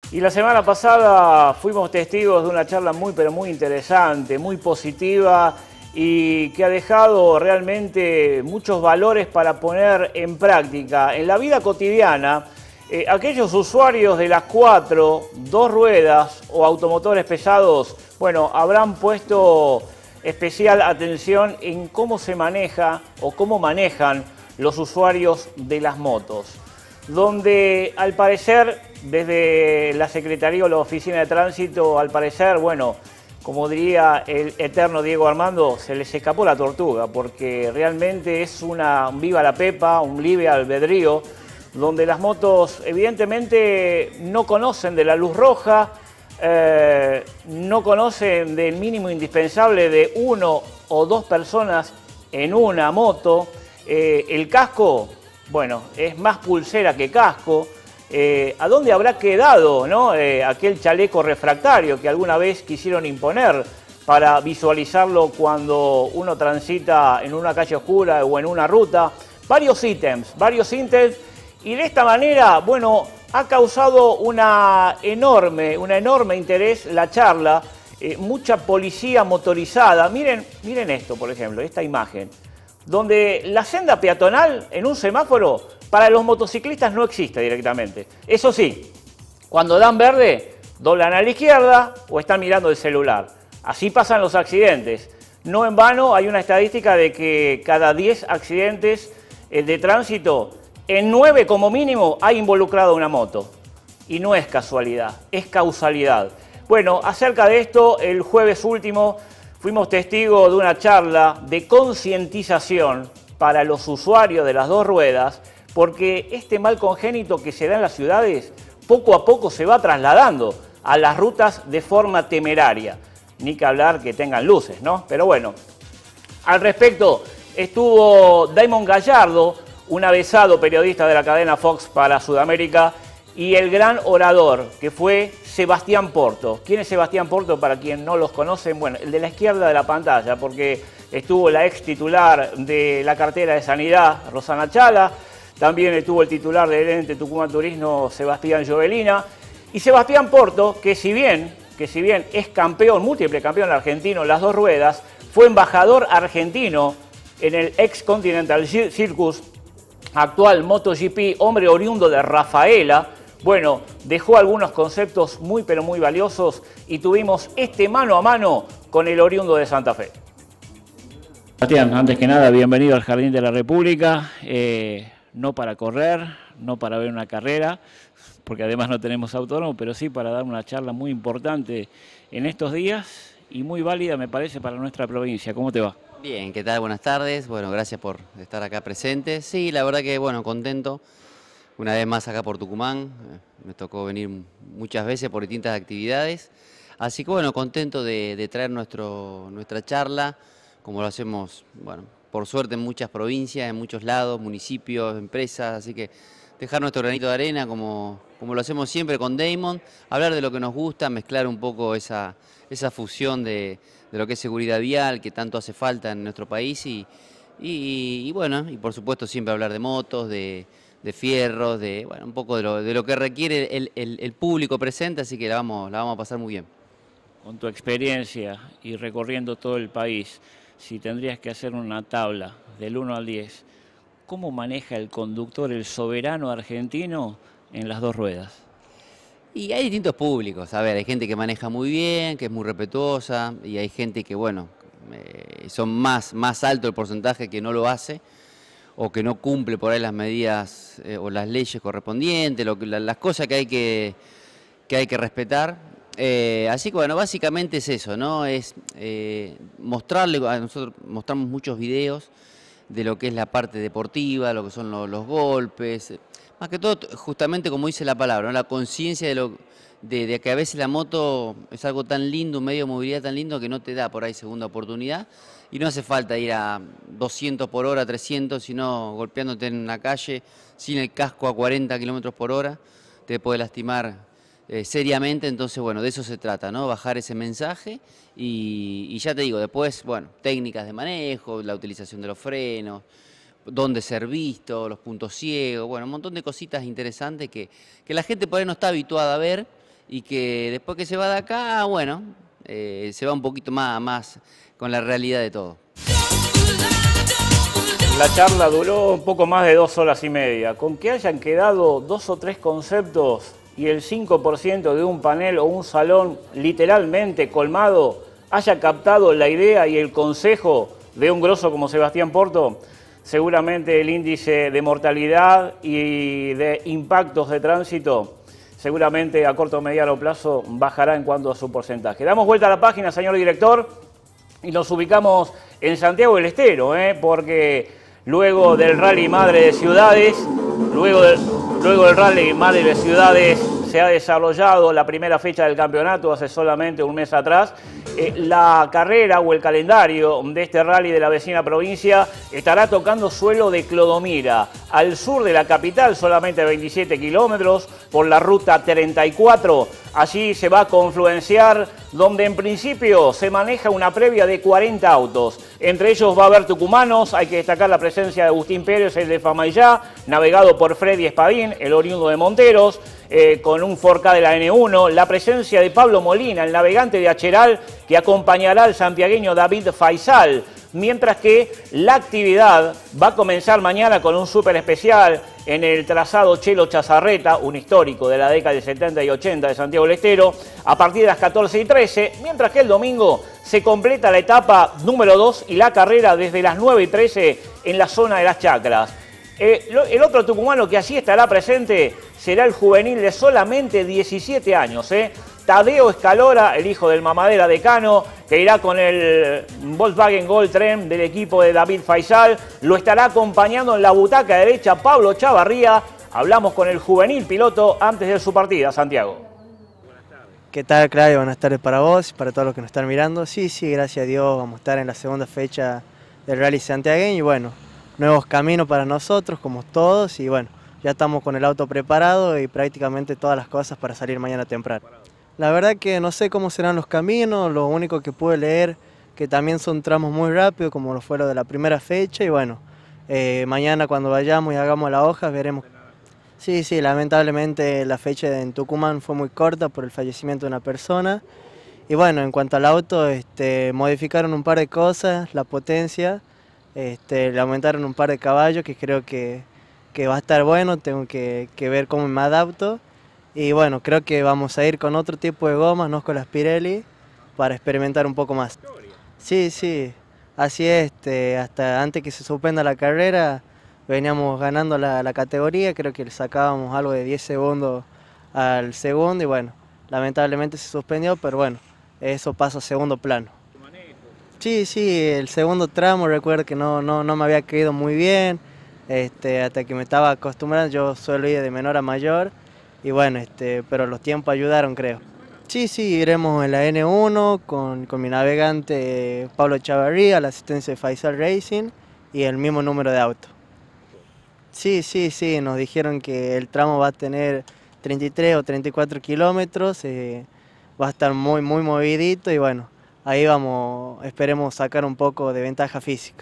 Y la semana pasada fuimos testigos de una charla muy pero muy interesante, muy positiva y que ha dejado realmente muchos valores para poner en práctica en la vida cotidiana. Aquellos usuarios de las 4, 2 ruedas o automotores pesados, bueno, habrán puesto especial atención en cómo se maneja o cómo manejan los usuarios de las motos, donde al parecer desde la Secretaría o la Oficina de Tránsito, al parecer, bueno, como diría el eterno Diego Armando, se les escapó la tortuga, porque realmente es una viva la pepa, un libre albedrío, donde las motos evidentemente no conocen de la luz roja, no conocen del mínimo indispensable de 1 o 2 personas en una moto. El casco, bueno, es más pulsera que casco. ¿A dónde habrá quedado, ¿no? Aquel chaleco refractario que alguna vez quisieron imponer para visualizarlo cuando uno transita en una calle oscura o en una ruta? Varios ítems, y de esta manera, bueno, ha causado un enorme interés la charla, mucha policía motorizada. Miren esto, por ejemplo, esta imagen, donde la senda peatonal en un semáforo para los motociclistas no existe directamente. Eso sí, cuando dan verde, doblan a la izquierda o están mirando el celular. Así pasan los accidentes. No en vano hay una estadística de que cada 10 accidentes de tránsito, en 9 como mínimo hay involucrado una moto. Y no es casualidad, es causalidad. Bueno, acerca de esto, el jueves último fuimos testigos de una charla de concientización para los usuarios de las 2 ruedas, porque este mal congénito que se da en las ciudades poco a poco se va trasladando a las rutas de forma temeraria. Ni que hablar que tengan luces, ¿no? Pero bueno, al respecto estuvo Damon Gallardo, un avesado periodista de la cadena Fox para Sudamérica, y el gran orador que fue Sebastián Porto. ¿Quién es Sebastián Porto? Para quien no los conocen, bueno, el de la izquierda de la pantalla, porque estuvo la ex titular de la cartera de Sanidad, Rosana Chala, también estuvo el titular del ente Tucumán Turismo, Sebastián Jovelina, y Sebastián Porto, que si bien es campeón, múltiple campeón argentino en las 2 ruedas, fue embajador argentino en el ex Continental Circus, actual MotoGP, hombre oriundo de Rafaela. Bueno, dejó algunos conceptos muy pero muy valiosos y tuvimos este mano a mano con el oriundo de Santa Fe. Sebastián, antes que nada, bienvenido al Jardín de la República. No para correr, no para ver una carrera, porque además no tenemos autódromo, pero sí para dar una charla muy importante en estos días y muy válida, me parece, para nuestra provincia. ¿Cómo te va? Bien, ¿qué tal? Buenas tardes. Bueno, gracias por estar acá presente. Sí, la verdad que, bueno, contento. Una vez más acá por Tucumán. Me tocó venir muchas veces por distintas actividades. Así que, bueno, contento de traer nuestra charla, como lo hacemos, bueno, por suerte en muchas provincias, en muchos lados, municipios, empresas. Así que dejar nuestro granito de arena como lo hacemos siempre con Damon, hablar de lo que nos gusta, mezclar un poco esa fusión de lo que es seguridad vial, que tanto hace falta en nuestro país y bueno, y por supuesto siempre hablar de motos, de fierros, bueno, un poco de lo que requiere el público presente, así que la vamos a pasar muy bien. Con tu experiencia y recorriendo todo el país, si tendrías que hacer una tabla del 1 al 10, ¿cómo maneja el conductor, el soberano argentino en las 2 ruedas? Y hay distintos públicos, a ver, hay gente que maneja muy bien, que es muy respetuosa, y hay gente que, bueno, son más alto el porcentaje que no lo hace, o que no cumple por ahí las medidas o las leyes correspondientes, las cosas que hay que respetar. Así que, bueno, básicamente es eso, ¿no? Es nosotros mostramos muchos videos de lo que es la parte deportiva, lo que son los golpes. Más que todo, justamente como dice la palabra, ¿no? La conciencia de que a veces la moto es algo tan lindo, un medio de movilidad tan lindo que no te da por ahí segunda oportunidad y no hace falta ir a 200 por hora, 300, sino golpeándote en una calle sin el casco a 40 kilómetros por hora, te puede lastimar seriamente. Entonces, bueno, de eso se trata, ¿no? Bajar ese mensaje y ya te digo, después, bueno, técnicas de manejo, la utilización de los frenos, dónde ser visto, los puntos ciegos, bueno, un montón de cositas interesantes que la gente por ahí no está habituada a ver y que después que se va de acá, bueno, se va un poquito más con la realidad de todo. La charla duró un poco más de 2 horas y media. Con que hayan quedado 2 o 3 conceptos y el 5% de un panel o un salón literalmente colmado haya captado la idea y el consejo de un grosso como Sebastián Porto, seguramente el índice de mortalidad y de impactos de tránsito seguramente a corto o mediano plazo bajará en cuanto a su porcentaje. Damos vuelta a la página, señor director, y nos ubicamos en Santiago del Estero, porque luego del Rally Madre de Ciudades, luego del Rally Madre de Ciudades se ha desarrollado la primera fecha del campeonato hace solamente un mes atrás. La carrera o el calendario de este rally de la vecina provincia estará tocando suelo de Clodomira, al sur de la capital, solamente 27 kilómetros, por la ruta 34. Allí se va a confluenciar donde en principio se maneja una previa de 40 autos. Entre ellos va a haber tucumanos, hay que destacar la presencia de Agustín Pérez, el de Famaillá, navegado por Freddy Espadín, el oriundo de Monteros, con un 4K de la N1, la presencia de Pablo Molina, el navegante de Acheral, que acompañará al santiagueño David Faisal, mientras que la actividad va a comenzar mañana con un súper especial en el trazado Chelo Chazarreta, un histórico de la década de 70 y 80 de Santiago del Estero, a partir de las 14:13, mientras que el domingo se completa la etapa número 2 y la carrera desde las 9:13 en la zona de las Chacras. El otro tucumano que allí estará presente será el juvenil de solamente 17 años, Tadeo Escalora, el hijo del mamadera decano, que irá con el Volkswagen Gol Trem del equipo de David Faisal. Lo estará acompañando en la butaca derecha Pablo Chavarría. Hablamos con el juvenil piloto antes de su partida, Santiago. ¿Qué tal, Claudio? Buenas tardes para vos y para todos los que nos están mirando. Sí, gracias a Dios vamos a estar en la segunda fecha del Rally Santiagueño y bueno, nuevos caminos para nosotros, como todos, y bueno, ya estamos con el auto preparado y prácticamente todas las cosas para salir mañana temprano. La verdad que no sé cómo serán los caminos, lo único que pude leer que también son tramos muy rápidos, como lo fue lo de la primera fecha, y bueno, mañana cuando vayamos y hagamos las hojas veremos. Sí, lamentablemente la fecha en Tucumán fue muy corta por el fallecimiento de una persona, y bueno, en cuanto al auto, modificaron un par de cosas, la potencia, le aumentaron un par de caballos que creo que va a estar bueno, tengo que ver cómo me adapto. Y bueno, creo que vamos a ir con otro tipo de gomas, no con las Pirelli, para experimentar un poco más. Sí, así es, hasta antes que se suspenda la carrera veníamos ganando la categoría, creo que le sacábamos algo de 10 segundos al segundo y bueno, lamentablemente se suspendió, pero bueno, eso pasa a segundo plano. Sí, el segundo tramo recuerdo que no me había caído muy bien, hasta que me estaba acostumbrando, yo suelo ir de menor a mayor. Y bueno, pero los tiempos ayudaron, creo. Sí, iremos en la N1 con mi navegante Pablo Chavarría, la asistencia de Faisal Racing y el mismo número de auto. Sí, nos dijeron que el tramo va a tener 33 o 34 kilómetros, va a estar muy movidito y bueno, ahí vamos, esperemos sacar un poco de ventaja física.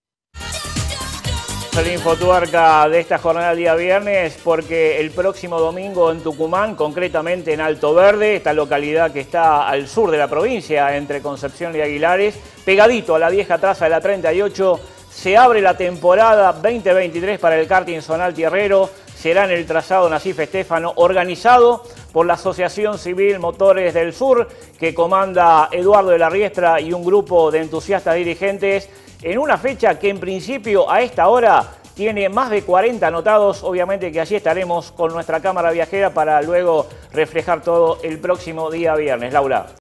El infotuerca de esta jornada del día viernes, porque el próximo domingo en Tucumán, concretamente en Alto Verde, esta localidad que está al sur de la provincia, entre Concepción y Aguilares, pegadito a la vieja traza de la 38, se abre la temporada 2023 para el karting zonal tierrero. Será en el trazado Nacif Estéfano, organizado por la Asociación Civil Motores del Sur, que comanda Eduardo de la Riestra y un grupo de entusiastas dirigentes, en una fecha que en principio a esta hora tiene más de 40 anotados. Obviamente que allí estaremos con nuestra cámara viajera para luego reflejar todo el próximo día viernes. Laura.